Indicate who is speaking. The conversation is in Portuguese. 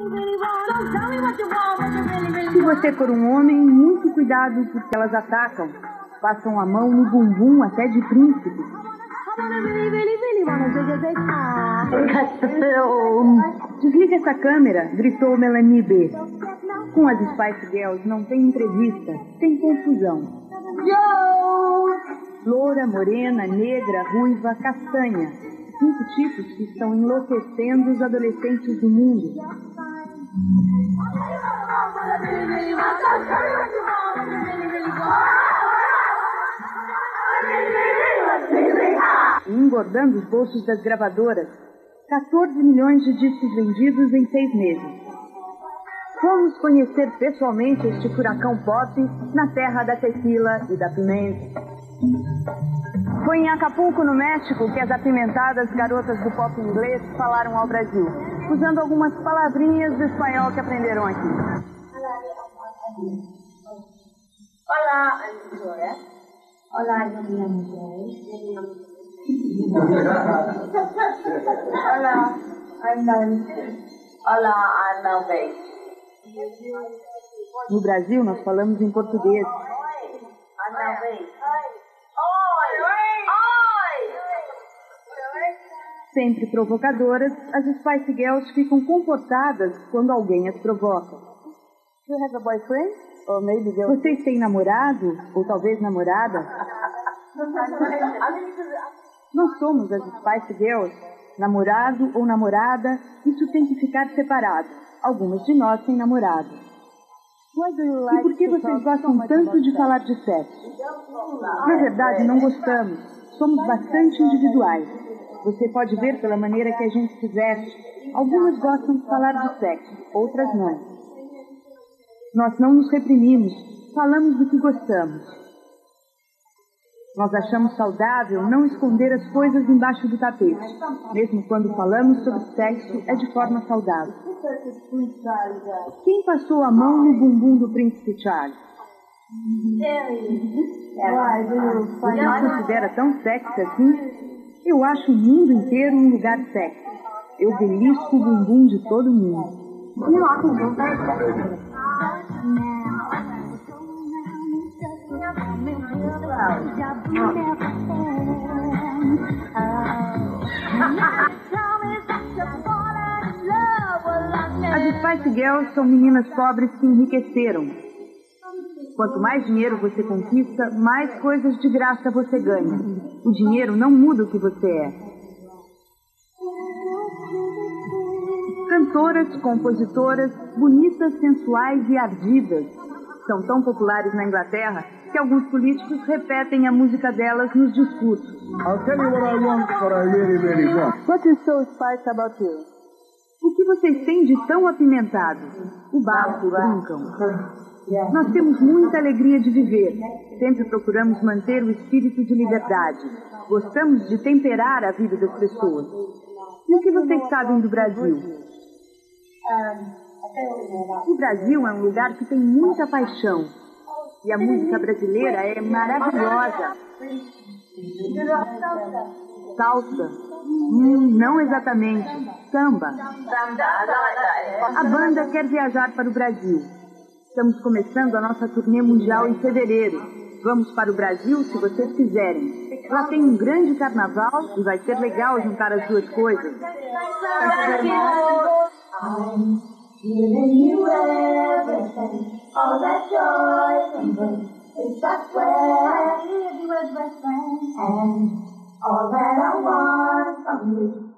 Speaker 1: Se você for um homem, muito cuidado porque elas atacam. Passam a mão no bumbum até de príncipe. Desliga essa câmera, gritou Melanie B. Com as Spice Girls não tem entrevista, tem confusão. Loura, morena, negra, ruiva, castanha. 5 tipos que estão enlouquecendo os adolescentes do mundo. Engordando os bolsos das gravadoras. 14 milhões de discos vendidos em 6 meses. Vamos conhecer pessoalmente este furacão pop na terra da tequila e da pimenta. Foi em Acapulco, no México, que as apimentadas garotas do pop inglês falaram ao Brasil, usando algumas palavrinhas do espanhol que aprenderam aqui.
Speaker 2: Olá, I'm Victoria. Olá, eu me llamo Joy. Olá, I'm Nancy. Olá, I'm Melvin.
Speaker 1: No Brasil, nós falamos em português.
Speaker 2: I'm Melvin.
Speaker 1: Sempre provocadoras, as Spice Girls ficam comportadas quando alguém as provoca.
Speaker 2: You have a boyfriend? Or maybe
Speaker 1: Vocês têm namorado? Ou talvez namorada? Nós somos as Spice Girls. Namorado ou namorada, isso tem que ficar separado. Algumas de nós têm namorado. E por que vocês gostam tanto de falar de sexo? Na verdade, não gostamos. Somos bastante individuais. Você pode ver pela maneira que a gente se veste. Algumas gostam de falar de sexo, outras não. Nós não nos reprimimos, falamos do que gostamos. Nós achamos saudável não esconder as coisas embaixo do tapete. Mesmo quando falamos sobre sexo, é de forma saudável. Quem passou a mão no bumbum do príncipe Charles? Você considera tão sexy assim? Eu acho o mundo inteiro um lugar sexy. Eu belisco o bumbum de todo mundo. As Spice Girls são meninas pobres que enriqueceram. Quanto mais dinheiro você conquista, mais coisas de graça você ganha. O dinheiro não muda o que você é. Cantoras, compositoras, bonitas, sensuais e ardidas. São tão populares na Inglaterra que alguns políticos repetem a música delas nos discursos.
Speaker 3: I'll tell you what I want, what I really, really want.
Speaker 1: What is so spicy about you? O que vocês têm de tão apimentado? O barco, brincam. Nós temos muita alegria de viver. Sempre procuramos manter o espírito de liberdade. Gostamos de temperar a vida das pessoas. E o que vocês sabem do Brasil? O Brasil é um lugar que tem muita paixão. E a música brasileira é maravilhosa. Salsa? Não exatamente. Samba. A banda quer viajar para o Brasil. Estamos começando a nossa turnê mundial em fevereiro. Vamos para o Brasil se vocês quiserem. Lá tem um grande carnaval e vai ser legal juntar as duas coisas.
Speaker 2: All that I want from you